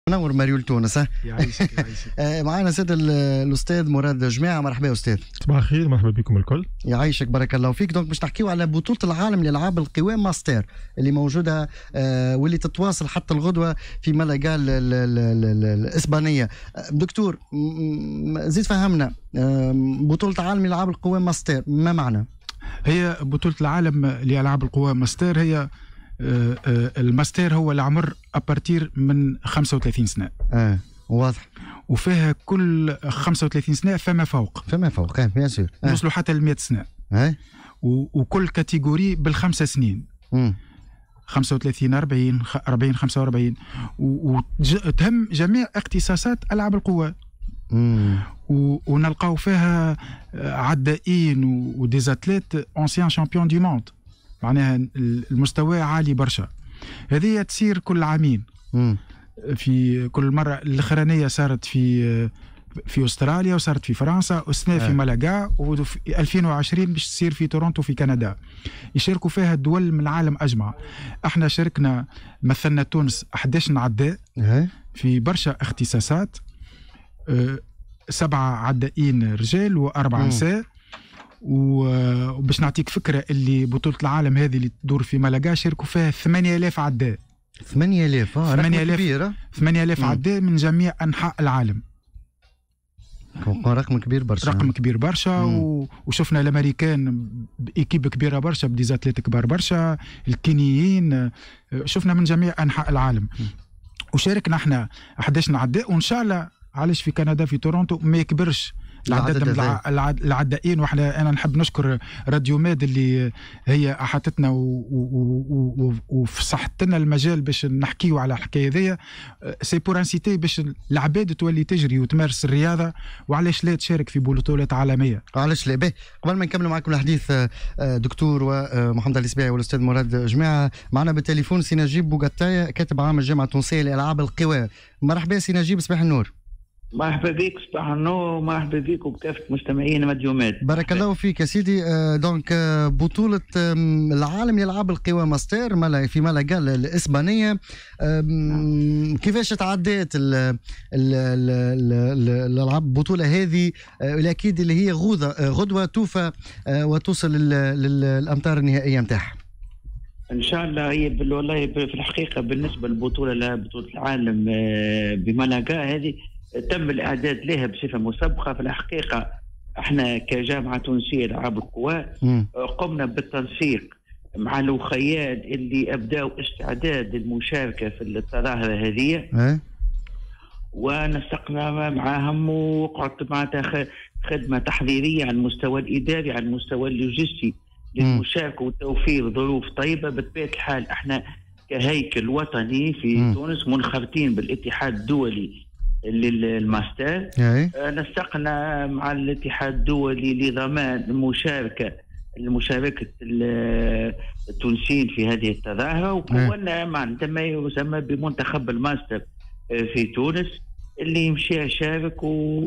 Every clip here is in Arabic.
منور مريول تونس. يعيشك. معنا سيد الاستاذ مراد جماعه. مرحبا استاذ. صباح الخير، مرحبا بكم الكل. يعيشك بارك الله فيك. دونك باش نحكيو على بطوله العالم لالعاب القوى ماستر اللي موجوده واللي تتواصل حتى الغدوه في مالاغا الاسبانيه. دكتور زيد فهمنا، بطوله العالم لالعاب القوى ماستر ما معنى؟ هي بطوله العالم لالعاب القوى ماستر، هي الماستر هو العمر ابارتير من 35 سنه. واضح. وفيها كل 35 سنه فما فوق بيان سور نوصلوا حتى ل 100 سنه. وكل كاتيجوري بالخمسه سنين. 35 40 45 وتهم جميع اختصاصات العاب القوى. ونلقاو فيها عدائين وديزاتليت اونسيان شامبيون دي موند، معناها المستوى عالي برشا. هذه تصير كل عامين. في كل مرة الأخرانية صارت في أستراليا، وصارت في فرنسا، والسنة في مالاغا، وفي 2020 باش تصير في تورونتو في كندا. يشاركوا فيها الدول من العالم أجمع. احنا شاركنا، مثلنا تونس 11 عداء في برشا اختصاصات، 7 عدائين رجال و4 نساء. وباش نعطيك فكرة اللي بطولة العالم هذه اللي تدور في مالاغا شاركوا فيها 8000 عداء. 8000 رقم كبير. 8000 عداء من جميع أنحاء العالم. رقم كبير برشا. وشفنا الامريكان بإيكيب كبيره برشا، بديزاتليت كبار برشا، الكينيين، شفنا من جميع انحاء العالم. وشاركنا احنا 11 عداء، وان شاء الله علاش في كندا في تورونتو ما يكبرش العدائين. واحنا انا نحب نشكر راديو ماد اللي هي احاطتنا وفصحت لنا المجال باش نحكيو على الحكايه هذيا. سي بور انسيتي باش العباد تولي تجري وتمارس الرياضه، وعلاش لا تشارك في بطولات عالميه. علاش لا. به قبل ما نكملوا معكم الحديث دكتور ومحمد الاسباعي والاستاذ مراد جماعه، معنا بالتليفون سي نجيب بوغتايا، كاتب عام الجامعه التونسيه لالعاب القوى. مرحبا سي نجيب، صباح النور. مرحبا بك، صباح النور، مرحبا بك وبكافة مستمعين مديومات. بارك الله فيك يا سيدي. دونك بطولة العالم لألعاب القوى ماستر في مالاغا الإسبانية، كيفاش تعديت الألعاب البطولة هذه؟ الأكيد اللي هي غدوة توفى وتوصل للأمتار النهائية نتاعها. ان شاء الله. هي والله في الحقيقة بالنسبة لبطولة العالم بمالاغا هذه تم الإعداد لها بصفة مسبقة. في الحقيقة احنا كجامعة تونسية لألعاب القوى قمنا بالتنسيق مع الأخياد اللي أبدأوا استعداد المشاركة في التظاهرة هذه، ونسقنا معهم وقعدت معناتها خدمة تحضيرية على المستوى الإداري، على المستوى اللوجستي للمشاركة وتوفير ظروف طيبة. بطبيعة الحال احنا كهيكل وطني في تونس منخرطين بالاتحاد الدولي للماستر. نسقنا مع الاتحاد الدولي لضمان مشاركة التونسيين في هذه التظاهرة، وكونا معناتها ما يسمى بمنتخب الماستر في تونس اللي يمشي يشارك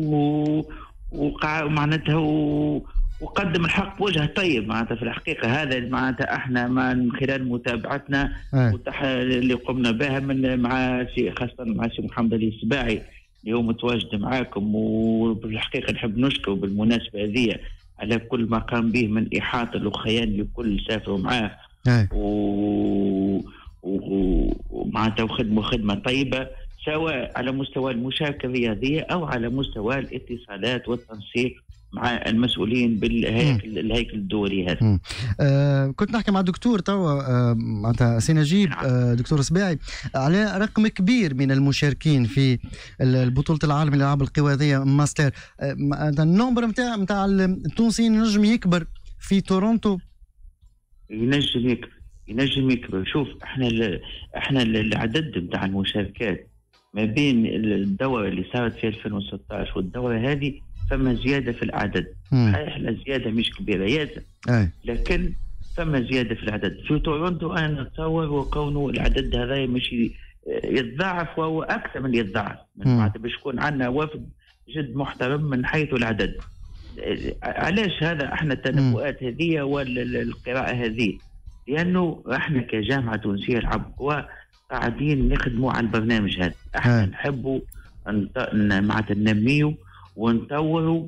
ومعناتها وقدم الحق بوجه طيب. معناتها في الحقيقة هذا معناتها احنا من خلال متابعتنا اللي قمنا بها مع خاصة مع سي محمد الاسباعي اللي هو متواجد معاكم. وبالحقيقة نحب نشكر بالمناسبة هذه على كل ما قام به من إحاطة الأخيان لكل سافروا معاه ومعناتها خدمة طيبة، سواء على مستوى المشاركة الرياضية أو على مستوى الاتصالات والتنسيق مع المسؤولين بالهيكل الدولي هذا. كنت نحكي مع الدكتور توا معناتها سي نجيب، دكتور سباعي، على رقم كبير من المشاركين في البطولة العالم لألعاب القوى ذي ماستر. النمبر نتاع التونسيين ينجم يكبر في تورونتو؟ ينجم يكبر. شوف احنا العدد نتاع المشاركات ما بين الدورة اللي صارت في 2016 والدورة هذه فما زيادة في العدد. صحيح الزيادة مش كبيرة لكن فما زيادة في العدد. في تورونتو أنا نتصور وكونه العدد هذا مش يتضاعف وهو أكثر من يتضاعف، معناتها باش يكون عندنا وفد جد محترم من حيث العدد. علاش هذا احنا التنبؤات هذه والقراءة هذه؟ لأنه احنا كجامعة تونسية لألعاب القوى قاعدين نخدموا على البرنامج هذا. احنا نحبوا معناتها ننميوا ونطوروا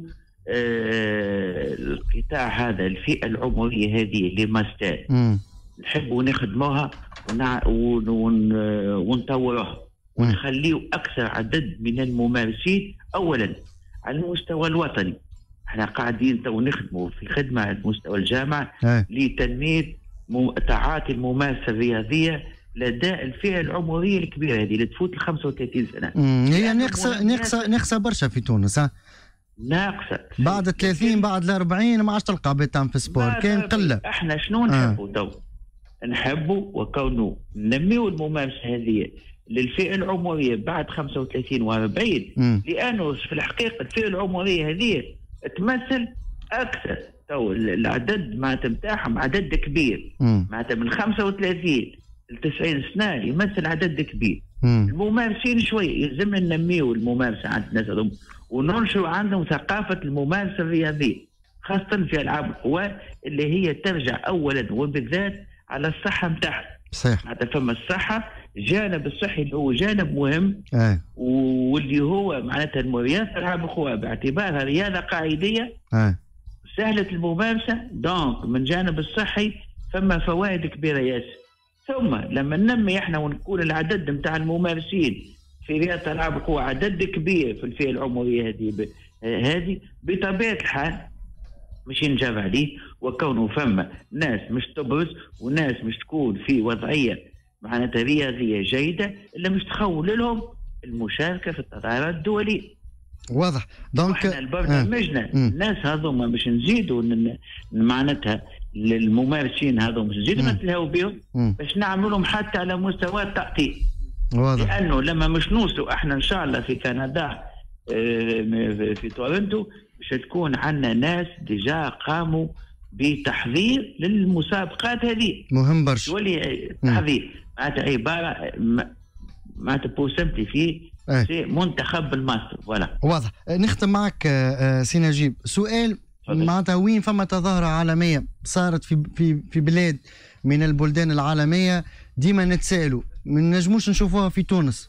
القطاع هذا، الفئة العمرية هذه اللي ماستر نحبوا نخدموها ونطوروها ونخليوا أكثر عدد من الممارسين أولا على المستوى الوطني. احنا قاعدين تو نخدموا في خدمة على مستوى الجامعة لتنمية تعاطي الممارسة الرياضية لدى الفئة العمرية الكبيرة هذه اللي تفوت ال 35 سنة. هي ناقصة برشا في تونس. ناقصة بعد 30 بعد 40 ما عادش تلقى عباد تعمل في السبور، كاين قلة. احنا شنو نحبوا تو؟ نحبوا وكونوا ننميوا الممارسة هذه للفئة العمرية بعد 35 و40، لأنه في الحقيقة الفئة العمرية هذه تمثل أكثر تو العدد معناتها نتاعهم عدد كبير، معناتها من 35 ل 90 سنة يمثل عدد كبير. الممارسين شوية يلزم ننميوا الممارسة عند الناس هذوم وننشروا عندهم ثقافة الممارسة الرياضية، خاصة في ألعاب القوى اللي هي ترجع أولا وبالذات على الصحة نتاعهم. صحيح. معناتها فما الصحة، الجانب الصحي اللي هو جانب مهم واللي هو معناتها رياضة ألعاب القوى باعتبارها رياضة قاعدية سهلة الممارسة، دونك من جانب الصحي فما فوائد كبيرة ياسر. ثم لما ننمي احنا ونكون العدد نتاع الممارسين في رياضة ألعاب القوى عدد كبير في الفئة العمرية هذه بطبيعة الحال مش ينجاب عليه، وكونه فما ناس مش تبرز وناس مش تكون في وضعية معناتها رياضية جيدة اللي مش تخول لهم المشاركة في التظاهرات الدولية. واضح. دونك احنا برنامجنا الناس هذوما مش نزيدوا معناتها للممارسين هذوما مش نزيدوا نتلهوا بهم باش نعملوا لهم حتى على مستوى التأطير. واضح. لأنه لما مش نوصلوا احنا إن شاء الله في كندا في تورنتو باش تكون عندنا ناس ديجا قاموا بتحضير للمسابقات هذه. مهم برشا. تولي تحضير معناتها عبارة معناتها بوسمتي فيه منتخب الماستر. فوالا. واضح. نختم معك سي نجيب سؤال معناتها وين فما تظاهرة عالمية صارت في بلاد من البلدان العالمية ديما نتسائلوا ما نجموش نشوفوها في تونس.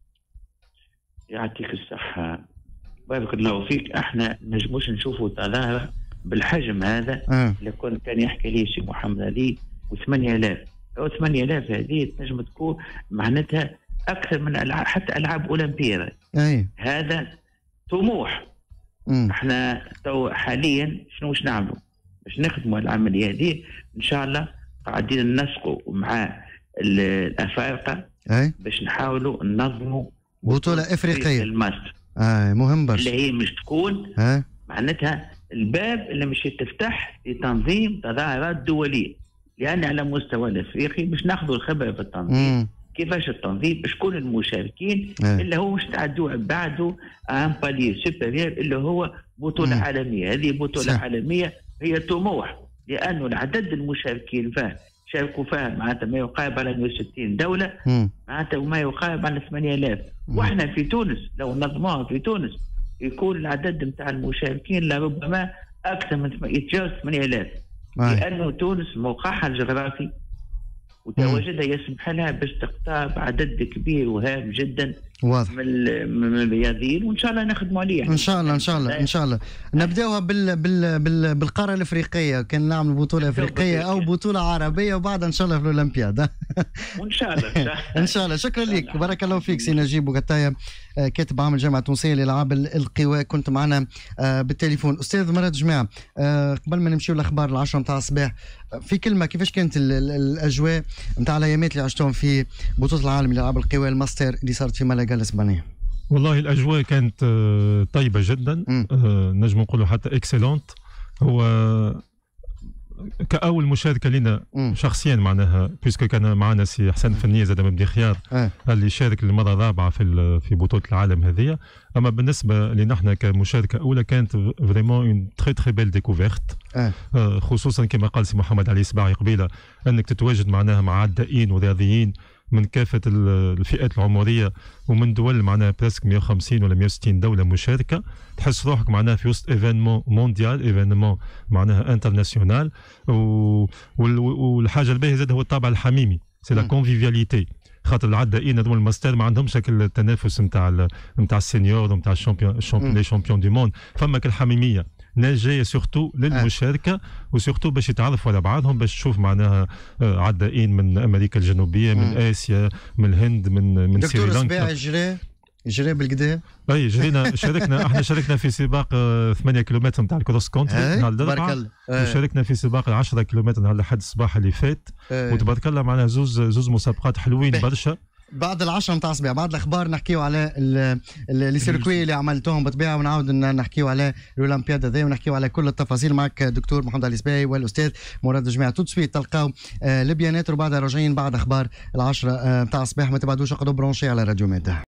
يعطيك الصحة بارك الله فيك. احنا نجموش نشوفوا تظاهرة بالحجم هذا اللي كان يحكي لي سي محمد علي و8000 أو 8000 هذه تنجم تكون معناتها أكثر من حتى ألعاب أولمبية. هذا طموح. احنا تو حاليا شنو نعملوا باش نخدموا العملية هذه؟ إن شاء الله قاعدين ننسقوا مع الأفارقة باش نحاولوا ننظموا بطولة إفريقية الماستر. مهم برشا. اللي هي مش تكون معناتها الباب اللي مش تفتح لتنظيم تظاهرات دولية، لأن على مستوى الأفريقي مش ناخذوا الخبرة في التنظيم. كيفاش التنظيم شكون المشاركين اللي هو مش تعدوا بعده ان بالي سوبيريور اللي هو بطولة عالمية. هذه بطولة عالمية هي طموح، لأنه العدد المشاركين فيها شاركوا فيها معناتها ما يقارب على 160 دولة معناتها وما يقارب على 8000. واحنا في تونس لو نظموها في تونس يكون العدد نتاع المشاركين لربما أكثر من يتجاوز 8000، لأنه تونس موقعها الجغرافي وتواجدها يسمح لها باش تقطع عدد كبير وهام جدا واضح من الرياضيين، وان شاء الله نخدموا عليه. ان شاء الله ان شاء الله ان شاء الله نبداوها بالقاره الافريقيه، كان نعمل بطوله افريقيه او بطوله عربيه وبعدها ان شاء الله في الاولمبياد. وان شاء الله ان شاء الله. شكرا لك بارك الله فيك سي نجيب بوغتايا كاتب عام الجامعه التونسيه للالعاب القوى، كنت معنا بالتليفون. استاذ مراد جماعه قبل ما نمشيو الاخبار العشرة نتاع الصباح في كلمه كيفاش كانت الاجواء نتاع الايامات اللي عشتوهم في بطوله العالم للالعاب القوى الماستر اللي صارت في مالاغا الاسبانيه؟ والله الاجواء كانت طيبه جدا، نجم نقولوا حتى اكسلونت. هو كأول مشاركة لنا شخصيا معناها بيسكو كان معنا سي حسن فنية زاد مبدي خيار اللي شارك للمرة الرابعة في بطولة العالم هذه. أما بالنسبة لنا احنا كمشاركة أولى كانت فريمون اون تري تري بيل ديكوفيرت، خصوصا كما قال سي محمد علي سباعي قبيلة أنك تتواجد معناها مع عدائين ورياضيين من كافة الفئات العمرية ومن دول معناها بريسك 150 ولا 160 دولة مشاركة، تحس روحك معناها في وسط ايفينمون مونديال، ايفينمون معناها انترناسيونال. والحاجة الباهية زاد هو الطابع الحميمي، سي لا كونفيفياليتي، خاطر العدائين هذوما الماستر ما عندهمش هكا التنافس نتاع السينيور ونتاع لي شامبيون دي موند، فما كالحميميه جايه سورتو للمشاركه وسورتو باش يتعرفوا على بعضهم، باش تشوف معناها عدائين من امريكا الجنوبيه، من اسيا، من الهند، من سريلانكا. دكتور جري بالكدا. اي جرينا احنا شاركنا في سباق 8 كيلومتر نتاع الكروس كونتري نهار الاربعاء، وشاركنا في سباق 10 كيلومتر نهار الاحد الصباح اللي فات، وتبارك الله معنا زوز مسابقات حلوين برشا. بعد 10 نتاع الصباح بعد الاخبار نحكيو على لي سيركوي اللي عملتوهم بالطبيعه، ونعاود نحكيو على الاولمبياد هذا، ونحكيو على كل التفاصيل معك دكتور محمد علي سباي والاستاذ مراد جماعه. تو سويت تلقاو البيانات وبعدها راجعين بعد اخبار 10 نتاع الصباح. ما تبعدوش، اقعدوا برونشي على راديو ميدا.